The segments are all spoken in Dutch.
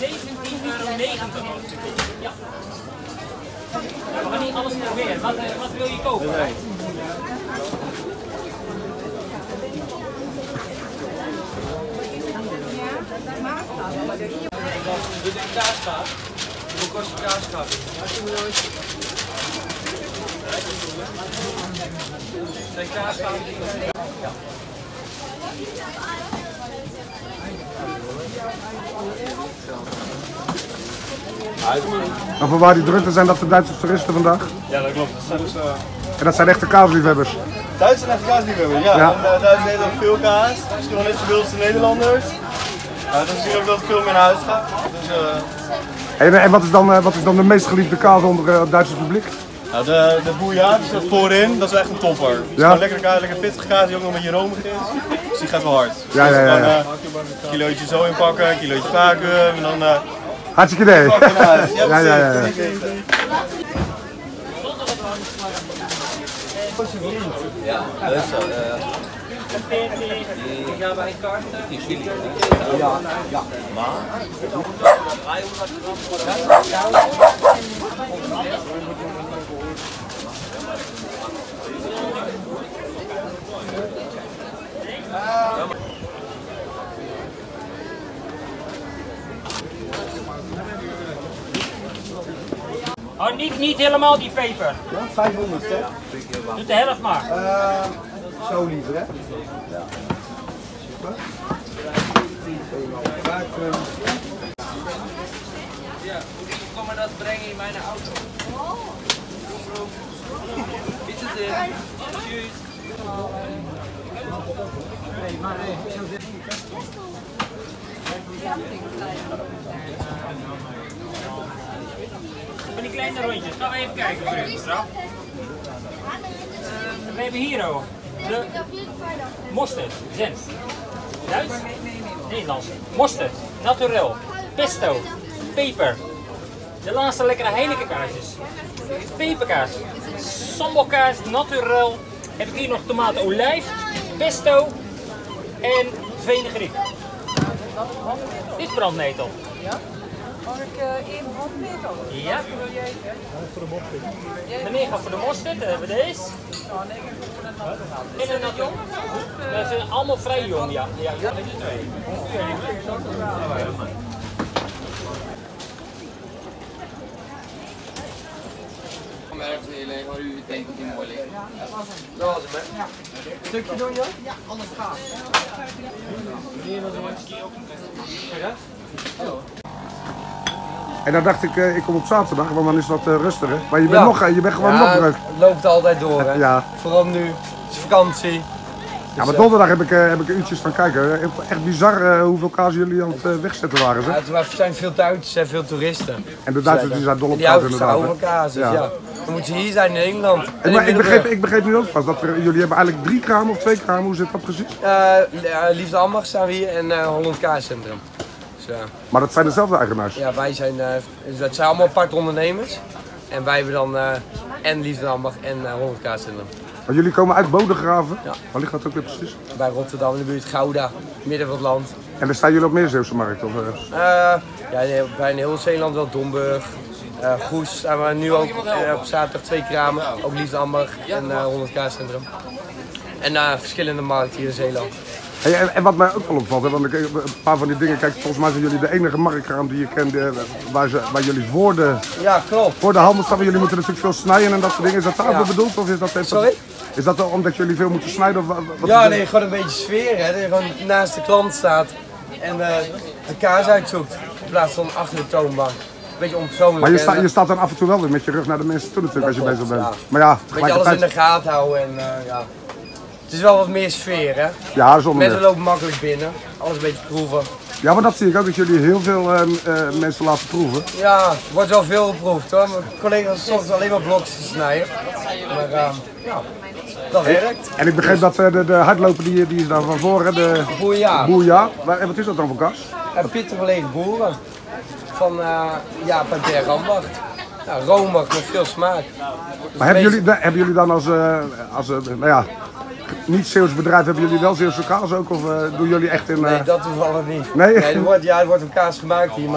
€17,90. Ja. We gaan niet alles proberen. Wat wil je kopen? Nee. Dus ik kaas gaat. Hoe kost de kaas gaat? Nee, kaas gaat. Ja. En voor waar die drukte zijn dat de Duitse toeristen vandaag? Ja, dat klopt. Dat zijn dus, En dat zijn echte kaasliefhebbers? Duitsers zijn echt kaasliefhebbers, ja. En Duitsers eten ook veel kaas. Misschien wel net zoveel als de Nederlanders. Dan zie je ook dat het veel meer naar huis gaat. Dus, en wat is dan de meest geliefde kaas onder het Duitse publiek? nou, de boeja, die staat voorin, dat is echt een topper. Het is gewoon lekker kaas, lekker pittige kaas die ook nog een beetje romig is. Dus die gaat wel hard. Dus ja. Een kilootje zo inpakken, een kilootje vacuüm en dan... Hartstikke idee. Ja. Ja, dat is zo. Ik ga bij een kaart. Die is jullie. Ja. Maar. Oh, niet helemaal die peper. Ja, 500 hè? Doe de helft maar. Zo liever hè? Ja. Super. Ja, kom maar dat brengen in mijn auto. Is het in? Tjus. Van die kleine rondjes, gaan we even kijken voor u, mevrouw. We hebben hier ook de mosterd, zenf. Duits? Nederlands. Mosterd, naturel, pesto, peper. De laatste lekkere Heineken kaasjes. Peperkaas, sambalkaas, naturel. Heb ik hier nog tomaten, olijf, pesto en venegriek. Dit is brandnetel. Ja? Mag ik één brandnetel? Ja. Meneer gaat voor de mosterd, dan hebben we deze. En een natural. Dat zijn allemaal vrij jong, ja. Ja, met de twee. Waar u denkt dat die mooi ligt. Dat was hem, hè? Een stukje doen, joh? Ja, anders gaat. Meneer was een keer op een En dan dacht ik, ik kom op zaterdag, want dan is dat rustiger. Maar je bent, je bent gewoon nog druk. Het loopt altijd door, hè? Ja. Vooral nu, het is vakantie. Ja, maar donderdag heb ik uurtjes van kijken. Echt bizar hoeveel kaas jullie aan het wegzetten waren. Zeg. Ja, er zijn veel Duitsers en veel toeristen. En de Duitsers die zijn dol op die kaas houden inderdaad. over kaas, dus ja. Dan moeten ze hier zijn in Nederland. Maar ik begreep nu ook pas dat jullie hebben eigenlijk 3 kramen of 2 kramen. Hoe zit dat precies? Liefde Ambacht staan we hier en Holland Kaascentrum. Dus, maar dat zijn dezelfde eigenaars? Ja, wij zijn, dat zijn allemaal aparte ondernemers. En wij hebben dan en Liefde Ambacht en Holland Kaascentrum. Maar jullie komen uit Bodegraven? Ja. Waar ligt dat ook weer precies? Bij Rotterdam in de buurt Gouda, midden van het land. En dan staan jullie op meer Zeeuwse markt? Of, ja, bij een heel Zeeland wel, Domburg, Goes staan we nu ook op zaterdag 2 kramen, ook Liefde Ambacht en Holland Kaascentrum. En verschillende markten hier in Zeeland. Hey, en wat mij ook wel opvalt, hè, want een paar van die dingen, kijk, volgens mij zijn jullie de enige marktkraam die je kent waar jullie voor de handel staan. Jullie moeten natuurlijk veel snijden en dat soort dingen. Is dat daarvoor bedoeld? Of is dat even, sorry? Is dat omdat jullie veel moeten snijden? Of wat ja, nee, gewoon een beetje sfeer, hè. Dat je gewoon naast de klant staat en de kaas uitzoekt in plaats van achter de toonbank. Een beetje onpersoonlijk. Maar je staat dan af en toe wel weer met je rug naar de mensen toe natuurlijk als je bezig bent. Ja. Maar ja, een beetje alles in de gaten houden en ja. Het is wel wat meer sfeer, hè? Ja, zonder mensen lopen makkelijk binnen, alles een beetje proeven. Ja, maar dat zie ik ook, dat jullie heel veel mensen laten proeven. Ja, er wordt wel veel geproefd hoor. Mijn collega's soms alleen maar blokjes snijden. Maar ja, dat werkt. En ik begreep dat de hardloper die is daar van voren, de Boerja. En wat is dat dan voor kaas? Pittig gelegen boeren. Van Jaap en Berg Ambacht. Ja, romig met veel smaak. Maar hebben jullie dan als nou ja, niet Zeeuws bedrijf, hebben jullie wel Zeeuwse kaas ook? Of doen jullie echt in... Nee, dat toevallig niet. Nee? Nee, er wordt een kaas gemaakt hier, maar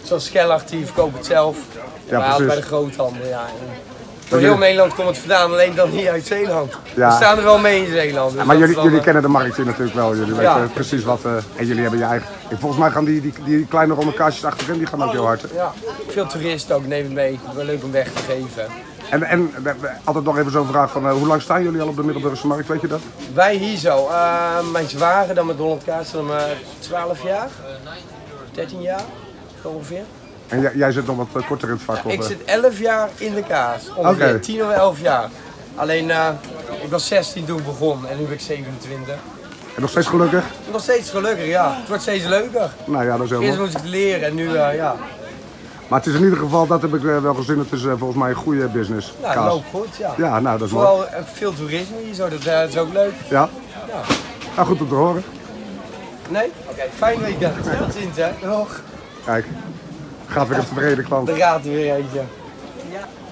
Zoals Skellach, die verkoopt het zelf. Ja, maar precies. bij de groothandel, ja. Door heel Nederland komt het vandaan, alleen dan niet uit Zeeland. Ja. We staan er wel mee in Zeeland. Dus Maar dat is jullie wel, kennen de markt hier natuurlijk wel. Jullie Ja. weten precies wat. En jullie hebben je eigen. Volgens mij gaan die kleine ronde kaartjes achterin, die gaan ook heel hard. Hè? Ja, veel toeristen ook, neem het mee. Het is wel leuk om weg te geven. En altijd nog even zo'n vraag van hoe lang staan jullie al op de Middelburgse markt, weet je dat? Wij hier zo, mijn zwager dan met Holland Kaas, dan 12 jaar, 13 jaar ongeveer. En jij zit nog wat korter in het vak? Ik zit 11 jaar in de kaas, ongeveer Oké. 10 of 11 jaar. Alleen, ik was 16 toen ik begon en nu ben ik 27. En nog steeds gelukkig? Nog steeds gelukkig, ja. Het wordt steeds leuker. Nou ja, dat is heel Eerst mooi. moest ik het leren en nu, ja. Maar het is in ieder geval, dat heb ik wel gezien, het is volgens mij een goede business. Nou, het kaas. loopt goed, ja. Ja, nou dat is mooi. Vooral veel toerisme hier zo, dat is ook leuk. Ja? Ja. Nou, goed om te horen. Nee? Oké, fijn weekend. Tot ziens, hè. Nog. Kijk, gaat weer een tevreden klant. Er gaat er weer eentje.